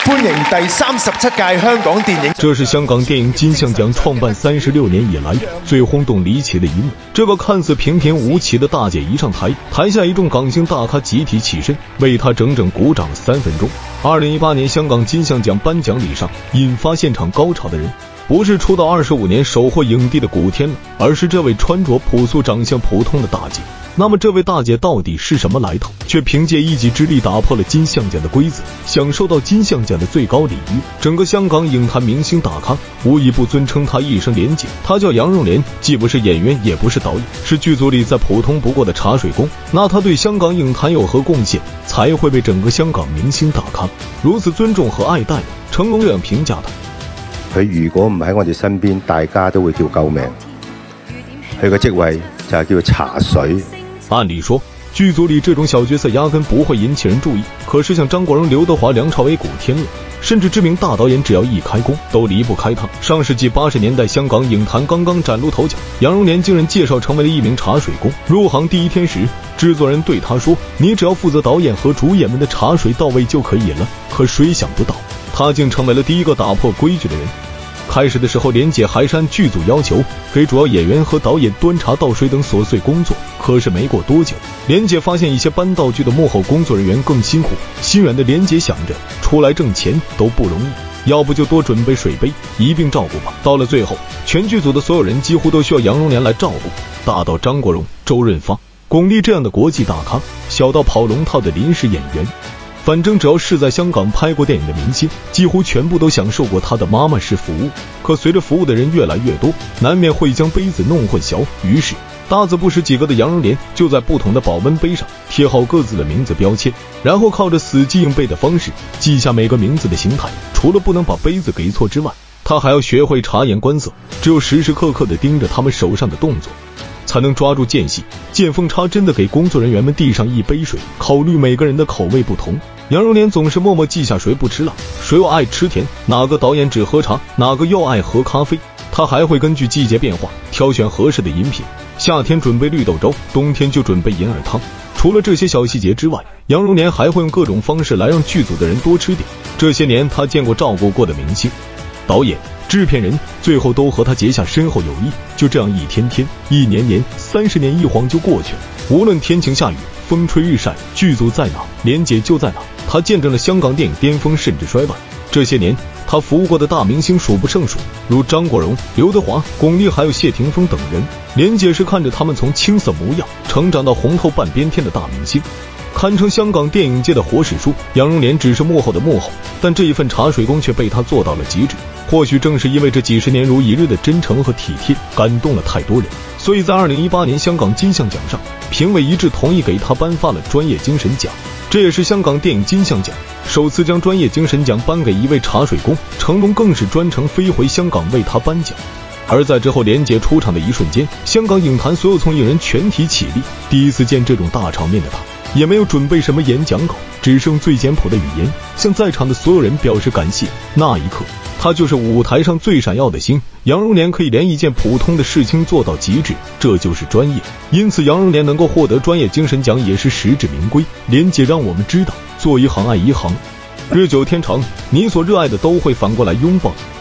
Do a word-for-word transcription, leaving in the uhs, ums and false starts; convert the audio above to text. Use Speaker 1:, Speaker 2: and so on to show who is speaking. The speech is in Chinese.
Speaker 1: 歡迎第三十七屆香港電影。
Speaker 2: 这是香港电影金像奖创办三十六年以来最轰动离奇的一幕。这个看似平平无奇的大姐一上台，台下一众港星大咖集体起身，为她整整鼓掌了三分钟。二零一八年香港金像奖颁奖礼上，引发现场高潮的人，不是出道二十五年首获影帝的古天乐，而是这位穿着朴素、长相普通的大姐。那么这位大姐到底是什么来头？却凭借一己之力打破了金像奖的规则，享受到金像奖的最高礼遇。整个香港影坛明星大咖无一不尊称她一声莲姐。她叫杨荣莲，既不是演员也不是导演，是剧组里再普通不过的茶水工。那她對香港影壇有何貢獻，才會被整個香港明星大咖如此尊重和愛戴呢？成龍這樣評價她：
Speaker 3: 佢如果唔喺我哋身邊，大家都會叫救命。佢個職位就係叫做茶水。
Speaker 2: 按理说，剧组里这种小角色压根不会引起人注意，可是像张国荣、刘德华、梁朝伟、古天乐，甚至知名大导演，只要一开工，都离不开他。上世纪八十年代，香港影坛刚刚崭露头角，杨荣莲竟然介绍成为了一名茶水工。入行第一天时，制作人对他说：“你只要负责导演和主演们的茶水到位就可以了。”可谁想不到，他竟成为了第一个打破规矩的人。开始的时候，莲姐还是按剧组要求给主要演员和导演端茶倒水等琐碎工作。可是没过多久，莲姐发现一些搬道具的幕后工作人员更辛苦。心软的莲姐想着，出来挣钱都不容易，要不就多准备水杯，一并照顾吧。到了最后，全剧组的所有人几乎都需要杨荣莲来照顾，大到张国荣、周润发、巩俐这样的国际大咖，小到跑龙套的临时演员。反正只要是在香港拍过电影的明星，几乎全部都享受过他的妈妈式服务。可随着服务的人越来越多，难免会将杯子弄混淆，于是大字不识几个的杨荣莲就在不同的保温杯上贴好各自的名字标签，然后靠着死记硬背的方式记下每个名字的形态。除了不能把杯子给错之外，他还要学会察言观色，只有时时刻刻地盯着他们手上的动作，才能抓住间隙，见缝插针地给工作人员们递上一杯水。考虑每个人的口味不同，杨荣莲总是默默记下谁不吃辣，谁又爱吃甜，哪个导演只喝茶，哪个又爱喝咖啡。他还会根据季节变化挑选合适的饮品，夏天准备绿豆粥，冬天就准备银耳汤。除了这些小细节之外，杨荣莲还会用各种方式来让剧组的人多吃点。这些年他见过照顾过的明星、导演、制片人，最后都和他结下深厚友谊。就这样一天天、一年年、三十年一晃就过去了。无论天晴下雨、风吹日晒，剧组在哪，莲姐就在哪。他见证了香港电影巅峰甚至衰败。这些年他服务过的大明星数不胜数，如张国荣、刘德华、巩俐还有谢霆锋等人。莲姐是看着他们从青涩模样成长到红透半边天的大明星，堪称香港电影界的活史书。杨荣莲只是幕后的幕后，但这一份茶水工却被他做到了极致。或许正是因为这几十年如一日的真诚和体贴，感动了太多人，所以在二零一八年香港金像奖上，评委一致同意给他颁发了专业精神奖。这也是香港电影金像奖首次将专业精神奖颁给一位茶水工，成龙更是专程飞回香港为他颁奖。而在之后莲姐出场的一瞬间，香港影坛所有从艺人全体起立。第一次见这种大场面的他，也没有准备什么演讲稿，只是用最简朴的语言向在场的所有人表示感谢。那一刻，他就是舞台上最闪耀的星。杨荣莲可以连一件普通的事情做到极致，这就是专业。因此杨荣莲能够获得专业精神奖也是实至名归。莲姐让我们知道，做一行爱一行，日久天长，你所热爱的都会反过来拥抱你。